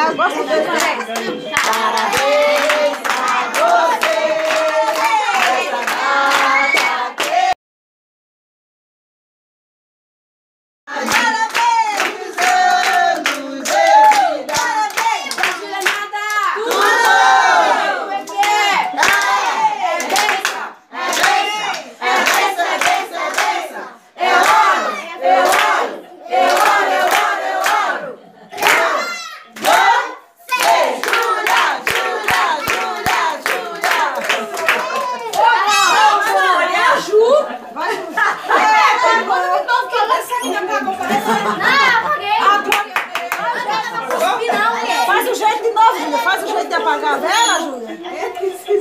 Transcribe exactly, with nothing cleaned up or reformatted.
eu gosto dele. Parabéns pra você. Essa data que... Parabéns, anos de vida. Parabéns, Julianada. Tudo! Como é que é? É bênção, é bênção, é bênção, é bênção, é bênção. Eu oro, eu oro, eu oro, eu oro, eu oro. Você, Júlia, Júlia, Júlia, Júlia. Olha, a Ju. Vai, Ju. É, tá bom. Não, que essa menina pagou para essa. Não, eu paguei. Ah, glória a Deus. Não, Faz o jeito de novo, Júlia. Faz o jeito de apagar a vela, Júlia.